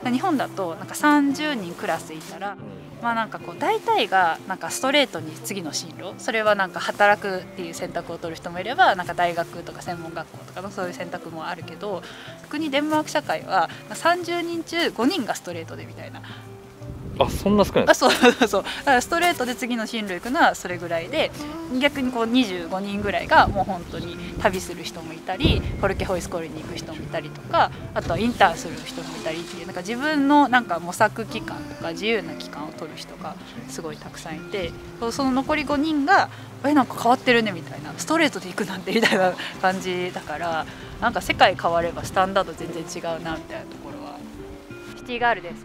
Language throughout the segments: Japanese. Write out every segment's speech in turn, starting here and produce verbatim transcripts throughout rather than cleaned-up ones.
日本だとなんかさんじゅうにんクラスいたら、まあなんかこう大体がなんかストレートに次の進路、それはなんか働くっていう選択を取る人もいれば、なんか大学とか専門学校とかのそういう選択もあるけど、逆にデンマーク社会はさんじゅうにん中ごにんがストレートでみたいな。 あ、そんな少ない。 あ、そうそうそう。だからストレートで次の進路行くのはそれぐらいで、逆にこうにじゅうごにんぐらいがもう本当に旅する人もいたり、フォルケホイスコールに行く人もいたりとか、あとはインターンする人もいたりっていう、なんか自分のなんか模索期間とか自由な期間を取る人がすごいたくさんいて、その残りごにんがえなんか変わってるねみたいな、ストレートで行くなんてみたいな感じだから、なんか世界変わればスタンダード全然違うなみたいなところは。シティガールです。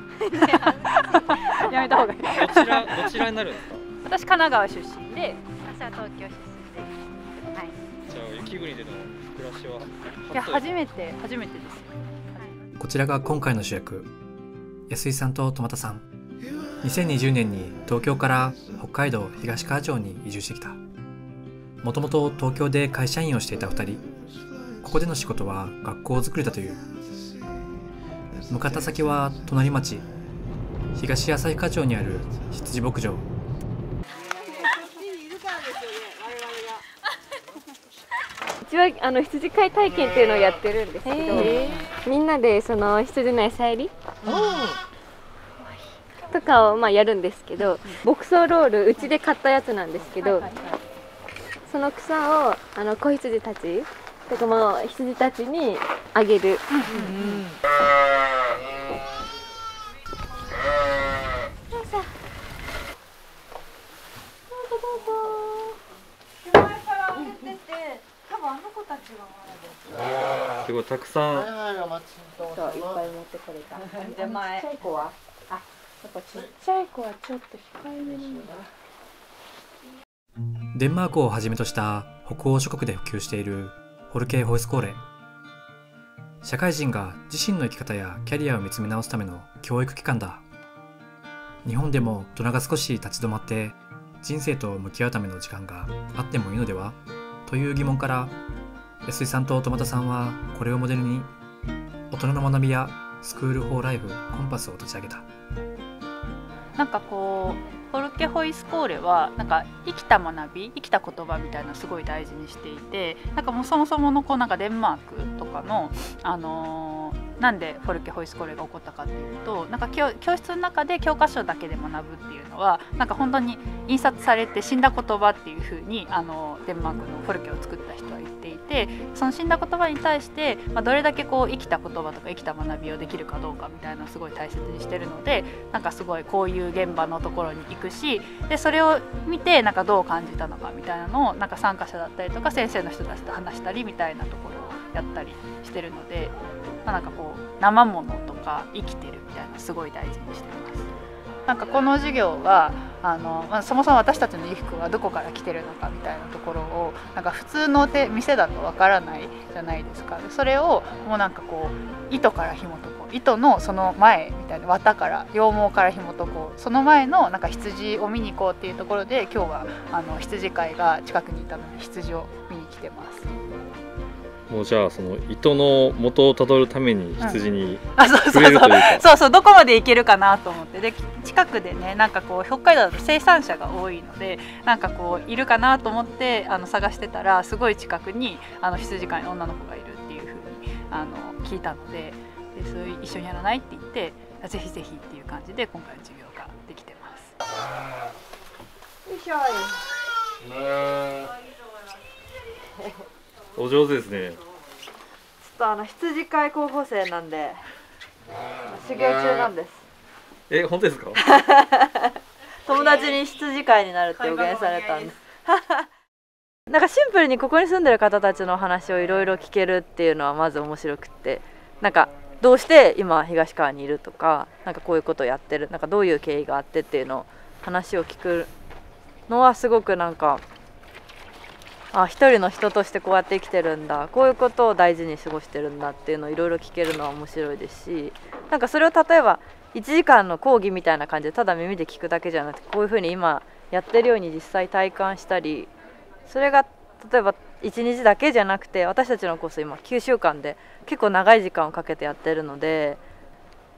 やめた方がいい。 どちらどちらになるんですか？ 私神奈川出身で、私は東京出身で、はい。 じゃあ雪国での暮らしは？ いや初めて初めてです。 こちらが今回の主役、安井さんと戸俣さん。にせんにじゅうねんに東京から北海道東川町に移住してきた。もともと東京で会社員をしていたふたり。ここでの仕事は学校作りだという。向かった先は隣町、東旭川町にある羊牧場。うちはあの羊飼い体験っていうのをやってるんですけど、みんなでその羊の餌やりとかをまあやるんですけど、牧草ロールうちで買ったやつなんですけど、その草をあの子羊たちとかも羊たちにあげる。 すごいたくさん。 そういっぱい持ってこれた。ちっちゃい子は、あ、やっぱちっちゃい子はちょっと控えめなんだ。 デンマークをはじめとした北欧諸国で普及しているフォルケホイスコーレ。社会人が自身の生き方やキャリアを見つめ直すための教育機関だ。日本でも大人が少し立ち止まって人生と向き合うための時間があってもいいのではという疑問から、安井さんと戸俣さんはこれをモデルに大人の学びやスクール・フォー・ライフ・コンパスを立ち上げた。 なんかこうフォルケホイスコーレはなんか生きた学び、生きた言葉みたいなのをすごい大事にしていて、なんかもうそもそものこうなんかデンマークとかの、あのー、なんでフォルケホイスコーレが起こったかっていうと、なんか 教, 教室の中で教科書だけで学ぶっていうのはなんか本当に印刷されて死んだ言葉っていう風にあのデンマークのフォルケを作った人は言っていて、その死んだ言葉に対して、まあ、どれだけこう生きた言葉とか生きた学びをできるかどうかみたいなのをすごい大切にしてるので、なんかすごいこういう現場のところに行くし、でそれを見てなんかどう感じたのかみたいなのをなんか参加者だったりとか先生の人たちと話したりみたいなところをやったりしてるので、まあ、なんかこう生ものとか生きてるみたいなすごい大事にしてます。なんかこの授業はあの、まあ、そもそも私たちの衣服はどこから来てるのかみたいなところをなんか普通の手店だとわからないじゃないですか。それをもうなんかこう糸から紐解こう、糸のその前みたいな綿から羊毛から紐解こう、その前のなんか羊を見に行こうっていうところで今日はあの羊飼いが近くにいたので羊を見に来てます。 もうじゃあその糸の元をたどるために羊に触れるというか、そうそうどこまで行けるかなと思って、で近くでねなんかこう北海道だと生産者が多いのでなんかこういるかなと思ってあの探してたら、すごい近くにあの羊飼いの女の子がいるっていう風にあの聞いたので、でそれ一緒にやらないって言ってぜひぜひっていう感じで今回の授業ができてます。よいしょお上手ですね。 ちょっとあの羊飼い候補生なんで修行中なんです。 え、本当ですか？ 友達に羊飼いになるって予言されたんです。なんかシンプルにここに住んでる方たちの話をいろいろ聞けるっていうのはまず面白くって、なんかどうして今東川にいるとか、なんかこういうことをやってる、なんかどういう経緯があってっていうのを話を聞くのはすごくなんか、あ、一人の人としてこうやって生きてるんだ、こういうことを大事に過ごしてるんだっていうのをいろいろ聞けるのは面白いですし、なんかそれを例えばいちじかんの講義みたいな感じでただ耳で聞くだけじゃなくて、こういうふうに今やってるように実際体感したり、それが例えばいちにちだけじゃなくて、私たちのコース今きゅうしゅうかんで結構長い時間をかけてやってるので、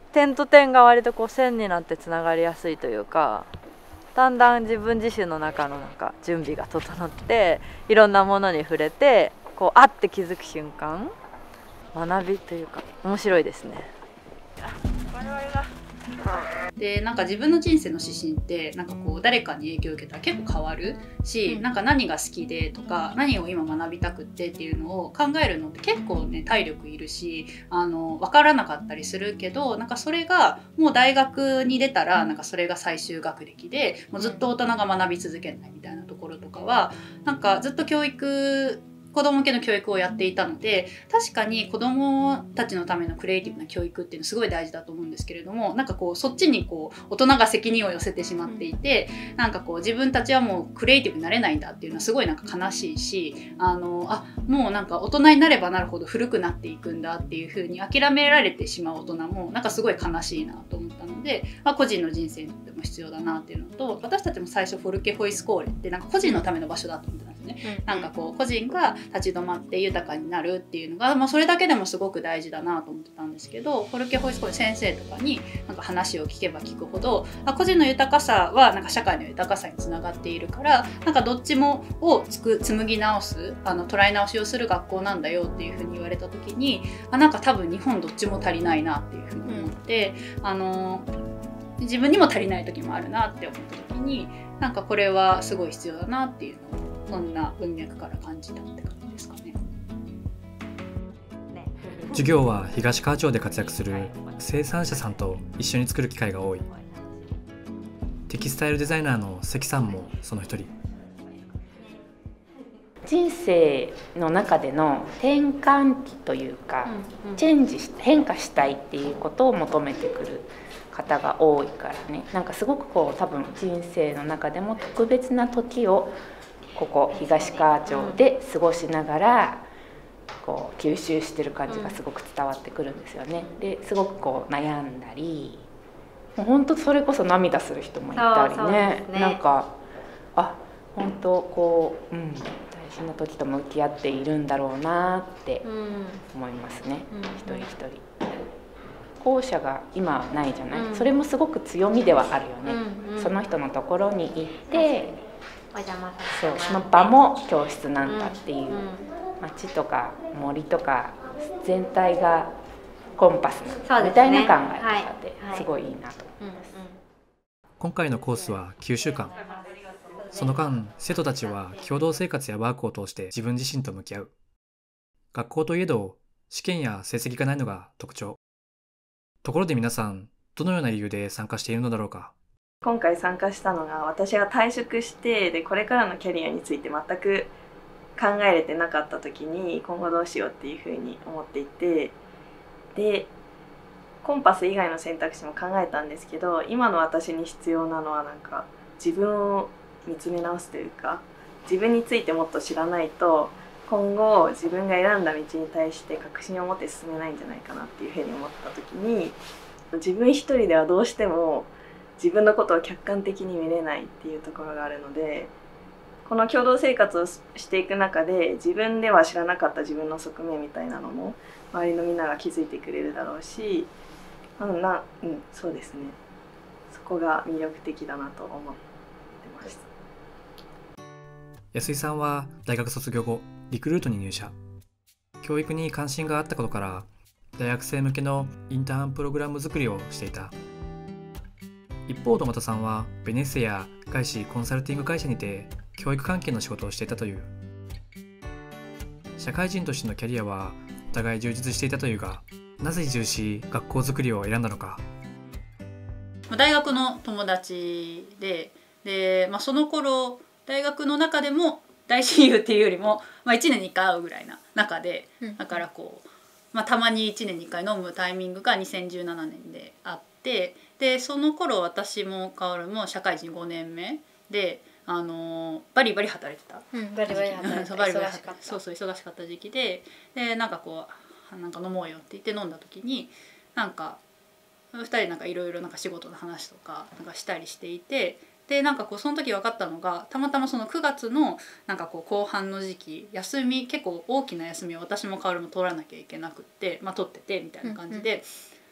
点と点が割とこう線になってつながりやすいというか、だんだん自分自身の中のなんか準備が整っていろんなものに触れてこうあって気づく瞬間、学びというか面白いですね。我々がでなんか自分の人生の指針ってなんかこう誰かに影響を受けたら結構変わるし、うん、なんか何が好きでとか何を今学びたくってっていうのを考えるのって結構ね体力いるし、あの分からなかったりするけど、なんかそれがもう大学に出たらなんかそれが最終学歴でもうずっと大人が学び続けないみたいなところとかはなんかずっと教育子供向けの教育をやっていたので、確かに子供たちのためのクリエイティブな教育っていうのすごい大事だと思うんですけれども、なんかこうそっちにこう大人が責任を寄せてしまっていて、なんかこう自分たちはもうクリエイティブになれないんだっていうのはすごいなんか悲しいし、あのあもうなんか大人になればなるほど古くなっていくんだっていう風に諦められてしまう大人もなんかすごい悲しいなと思ったので、まあ、個人の人生にとっても必要だなっていうのと、私たちも最初フォルケホイスコーレってなんか個人のための場所だと思ってたんですね、うん、なんかこう個人が立ち止まって豊かになるっていうのが、まあ、それだけでもすごく大事だなと思ってたんですけど、フォルケホイスコーレ先生とかになんか話を聞けば聞くほど、あ個人の豊かさはなんか社会の豊かさにつながっているから、なんかどっちもをつく紡ぎ直すあの捉え直しをする学校なんだよっていうふうに言われた時に、あなんか多分日本どっちも足りないなっていうふうに思って、うん、あの自分にも足りない時もあるなって思った時に、なんかこれはすごい必要だなっていうのをそんな文脈から感じたって感じですかね。 授業は東川町で活躍する生産者さんと一緒に作る機会が多い。テキスタイルデザイナーの関さんもその一人。 人生の中での転換期というか、うんうん、チェンジし変化したいっていうことを求めてくる方が多いからね、なんかすごくこう多分人生の中でも特別な時をここ東川町で過ごしながらこう吸収してる感じがすごく伝わってくるんですよね。ですごくこう悩んだり、もう本当それこそ涙する人もいたり ね, ねなんかあ本当こう、うん、大事な時と向き合っているんだろうなって思いますね、うん、一人一人。後者が今はないじゃない、うん、それもすごく強みではあるよね、うんうん、その人のところに行ってお邪魔させてそうその場も教室なんだっていう、うんうん、街とか森とか全体がコンパスみたいな考え方ですごいいいなと思います。 今回のコースはきゅうしゅうかん。その間、生徒たちは共同生活やワークを通して自分自身と向き合う。学校といえど試験や成績がないのが特徴。ところで皆さん、どのような理由で参加しているのだろうか。 今回参加したのが、私が退職してでこれからのキャリアについて全く考えれてなかった時に今後どうしようっていうふうに思っていて、でコンパス以外の選択肢も考えたんですけど、今の私に必要なのはなんか自分を見つめ直すというか、自分についてもっと知らないと今後自分が選んだ道に対して確信を持って進めないんじゃないかなっていうふうに思った時に、自分一人ではどうしても自分のことを客観的に見れないっていうところがあるので、この共同生活をしていく中で自分では知らなかった自分の側面みたいなのも周りのみんなが気づいてくれるだろうし、なな、うん、そうですね、そこが魅力的だなと思ってました。 安井さんは大学卒業後リクルートに入社。教育に関心があったことから大学生向けのインターンプログラム作りをしていた。一方、戸俣さんはベネッセや外資コンサルティング会社にて教育関係の仕事をしていたという。社会人としてのキャリアはお互い充実していたというが、なぜ移住し学校作りを選んだのか。 大学の友達で、で、まあ、その頃大学の中でも大親友っていうよりも、まあ、いちねんにいっかい会うぐらいな中で、だからこう、まあ、たまにいちねんにいっかい飲むタイミングがにせんじゅうななねんであって、でその頃私もカオルも社会人ごねんめで、あのバリバリ働いてた、 うん、バリバリ働いてた忙しかった、 そうそう忙しかった時期で、でなんかこうなんか飲もうよって言って飲んだ時に、なんかふたりなんかいろいろなんか仕事の話とかなんかしたりしていて、でなんかこうその時分かったのが、たまたまそのくがつのなんかこう後半の時期、休み結構大きな休みを私もカオルも取らなきゃいけなくって、まあ取っててみたいな感じで、うんうん、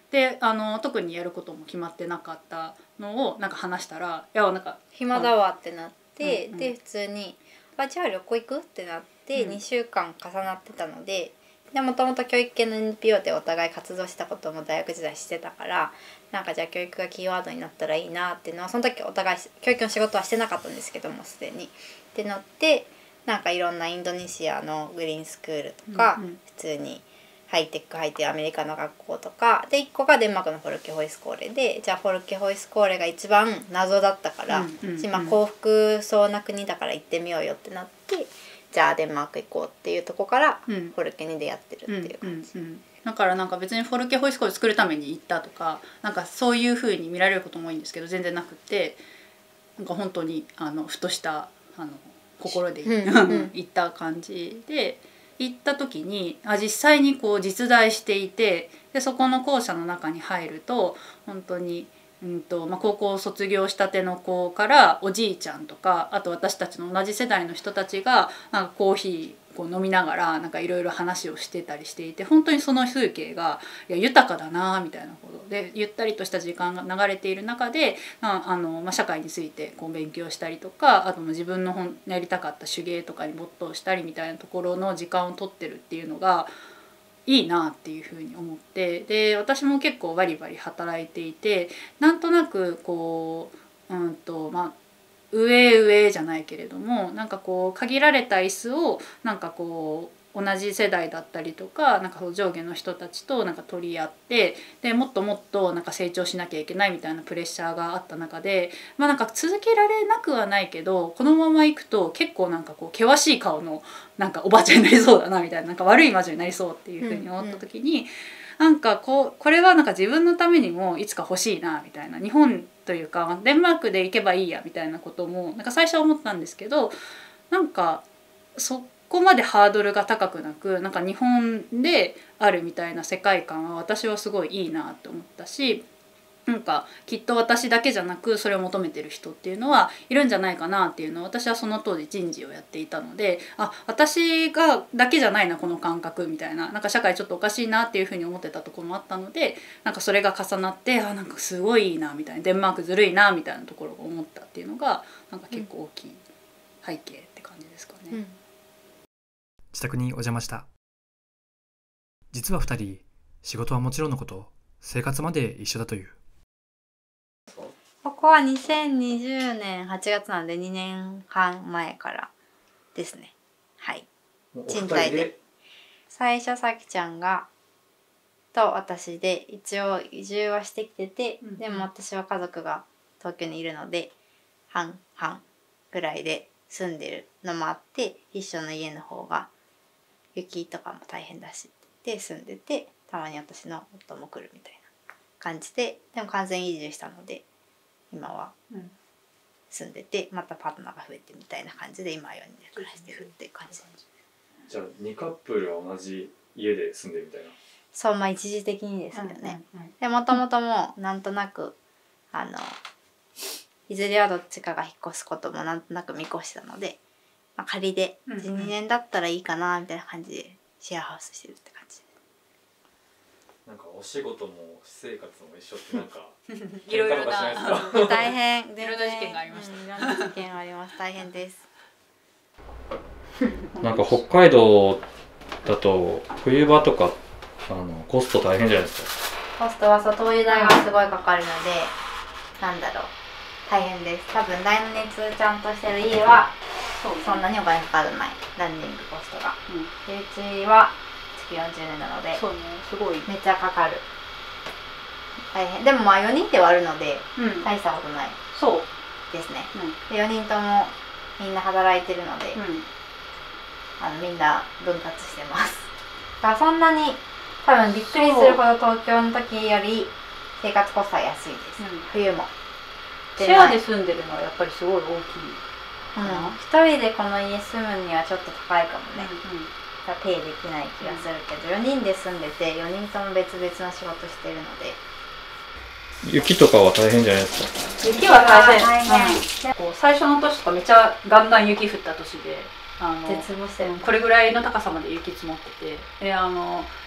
であの特にやることも決まってなかったのをなんか話したら「いやなんか暇だわ」ってなって、 うんうん、 で普通に「あじゃあ旅行行く?」ってなって、うん、にしゅうかん重なってたので。でもともと教育系の エヌピーオー でお互い活動したことも大学時代してたからなんかじゃあ教育がキーワードになったらいいなっていうのはその時お互い教育の仕事はしてなかったんですけどもすでに。ってなってなんかいろんなインドネシアのグリーンスクールとか、うんうん、普通にハイテック入ってるアメリカの学校とかでいっこがデンマークのフォルケホイスコーレでじゃあフォルケホイスコーレが一番謎だったから、うんうんうん、今幸福そうな国だから行ってみようよってなって。じゃあデンマーク行こうっていうとこからフォルケに出会ってるっていう感じ、うんうんうん、 だからなんか別にフォルケホイスコール作るために行ったとかなんかそういう風に見られることも多いんですけど全然なくてなんか本当にあのふとしたあの心で、うんうん、行った感じで行った時にあ実際にこう実在していてでそこの校舎の中に入ると本当にうんとまあ、高校を卒業したての子からおじいちゃんとかあと私たちの同じ世代の人たちがなんかコーヒーこう飲みながらなんかいろいろ話をしてたりしていて本当にその風景がいや豊かだなみたいなことでゆったりとした時間が流れている中でああの、まあ、社会についてこう勉強したりとかあとも自分の本やりたかった手芸とかに没頭したりみたいなところの時間を取ってるっていうのがいいなっていうふうに思ってで私も結構バリバリ働いていてなんとなくこう、うんとまあ、上上じゃないけれどもなんかこう限られた椅子をなんかこう同じ世代だったりとかなんか上下の人たちとなんか取り合ってでもっともっとなんか成長しなきゃいけないみたいなプレッシャーがあった中で、まあ、なんか続けられなくはないけどこのままいくと結構なんかこう険しい顔のなんかおばあちゃんになりそうだなみたいななんか悪い魔女になりそうっていうふうに思った時に、うんうん、なんかこうこれはなんか自分のためにもいつか欲しいなみたいな日本というかデンマークで行けばいいやみたいなこともなんか最初は思ったんですけどなんかそここまでハードルが高くなくなんか日本であるみたいな世界観は私はすごいいいなと思ったしなんかきっと私だけじゃなくそれを求めてる人っていうのはいるんじゃないかなっていうのを私はその当時人事をやっていたのであ私がだけじゃないなこの感覚みたいななんか社会ちょっとおかしいなっていうふうに思ってたところもあったのでなんかそれが重なってあなんかすごいいいなみたいなデンマークずるいなみたいなところを思ったっていうのがなんか結構大きい背景って感じですかね。うん自宅にお邪魔した。実はふたり仕事はもちろんのこと生活まで一緒だという。 ここはにせんにじゅうねんはちがつなんでにねんはんまえからですね。はい賃貸で最初さきちゃんがと私で一応移住はしてきてて、うん、でも私は家族が東京にいるので半々ぐらいで住んでるのもあって一緒の家の方が雪とかも大変だしって住んでてたまに私の夫も来るみたいな感じででも完全移住したので今は住んでてまたパートナーが増えてみたいな感じで今はよにんで暮らしてるっていう感じ。 じゃあにカップルは同じ家で住んでるみたいな。 そうまあ一時的にですよね。うんうんうん、でもともともなんとなくあのいずれはどっちかが引っ越すこともなんとなく見越したので、まあ、仮でいち、にねんだったらいいかなみたいな感じでシェアハウスしてるって感じ。 なんかお仕事も私生活も一緒ってなんかいろいろな大変いろいろな事件がありました。 うん、いろんな事件があります。大変です。 なんか北海道だと冬場とかあのコスト大変じゃないですか。コストはそう灯油代がすごいかかるので、なんだろう大変です。多分大の熱ちゃんとしてる家はそんなにお金かからないランニングコストが。うん、でうちは築よんじゅうねんなので、 そうね、すごいめっちゃかかる。大変。でもまあよにんで割るので、うん、大したことないそうですね。うん、でよにんともみんな働いてるので、うん、あのみんな分割してます。だからそんなに多分びっくりするほど東京の時より生活コストは安いです。うん、冬も。 シェアで住んでるのはやっぱりすごい大きい。 うん、ひとりでこの家住むにはちょっと高いかもね。うんうん手できない気がするけど、うん、よにんで住んでてよにんとも別々の仕事してるので。 雪とかは大変じゃないですか。雪は大変。大変。こう最初の年とかめっちゃガンガン雪降った年で、 あの絶望してる。 これぐらいの高さまで雪積もってて、であの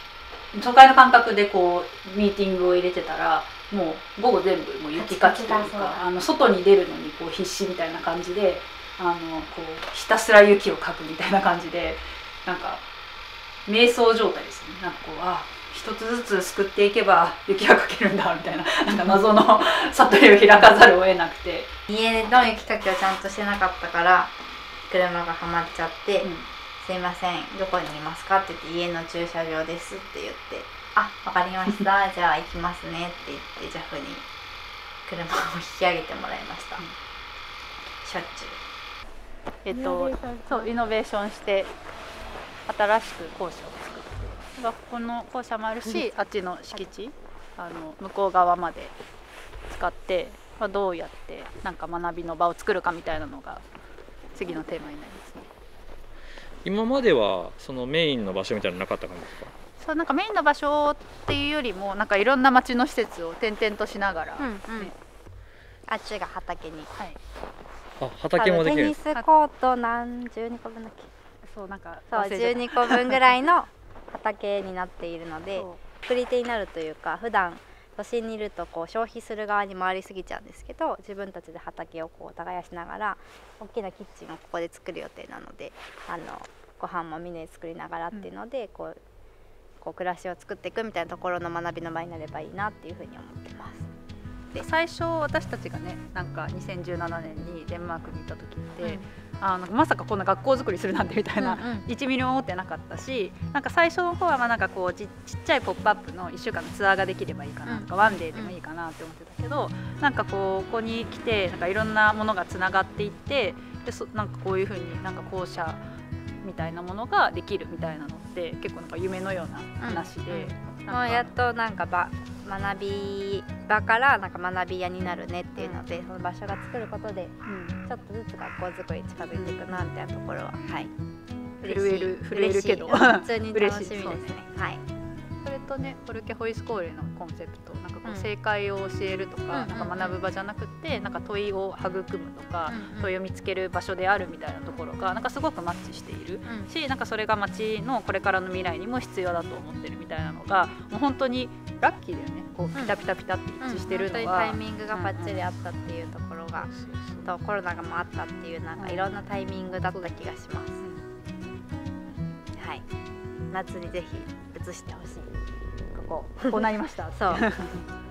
都会の感覚でこうミーティングを入れてたらもう午後全部もう雪かきというかあの外に出るのにこう必死みたいな感じであのこうひたすら雪をかくみたいな感じでなんか瞑想状態ですね。なんかこうあ一つずつすくっていけば雪がかけるんだみたいななんか謎の悟りを開かざるを得なくて家の雪かきをちゃんとしてなかったから車がはまっちゃって、うん、すいませんどこにいますかって言って家の駐車場ですって言ってあわかりましたじゃあ行きますねって言ってジャフに車を引き上げてもらいました、うん、しょっちゅうえっとそうイノベーションして新しく校舎を作ってここの校舎もあるしあっちの敷地あの向こう側まで使って、まあ、どうやってなんか学びの場を作るかみたいなのが次のテーマになりますね。 今まではそのメインの場所みたいなのなかった感じですか？ そうなんかメインの場所っていうよりもなんかいろんな町の施設を転々としながら、ねうんうん、あっちが畑に、 はい、 あ畑もできるんです。 テニスコート何じゅうにこぶんだっけ？ そうなんかそうじゅうにこぶんぐらいの畑になっているので作り手になるというか普段都心にいるとこう消費する側に回りすぎちゃうんですけど自分たちで畑をこう耕しながら大きなキッチンをここで作る予定なのであのご飯もみんなで作りながらっていうので、うん、こうこう暮らしを作っていくみたいなところの学びの場になればいいなっていうふうに思ってます。 で最初私たちがねなんかにせんじゅうななねんにデンマークに行った時って、うん、あのまさかこんな学校作りするなんてみたいな、うんうん、いちミリも思ってなかったしなんか最初の方はまあなんかこう ち, ちっちゃいポップアップのいっしゅうかんのツアーができればいいかなとか、うん、ワンデーでもいいかなって思ってたけどなんかこうここに来てなんかいろんなものがつながっていってでそなんかこういうふうになんか校舎みたいなものができるみたいなのって結構なんか夢のような話で、 うんうん、もうやっとなんかば学び場からなんか学び屋になるねっていうのでその場所が作ることで、うん、ちょっとずつ学校作りに近づいていくなみたいなところは、はい、 震える震えるけど普通に楽しみですね。はい。 それとねフォルケホイスコーレのコンセプトなんかこう正解を教えるとか、うん、なんか学ぶ場じゃなくてなんか問いを育むとか、うん、問いを見つける場所であるみたいなところがなんかすごくマッチしている、うん、しなんかそれが街のこれからの未来にも必要だと思ってるみたいなのがもう本当にラッキーだよね。こうピタピタピタって一致してるのは、 うん、本当にタイミングがバッチリあったっていうところが、うん、とコロナがもあったっていうなんかいろんなタイミングだった気がします、うん、はい夏にぜひ移してほしいこここうなりましたそう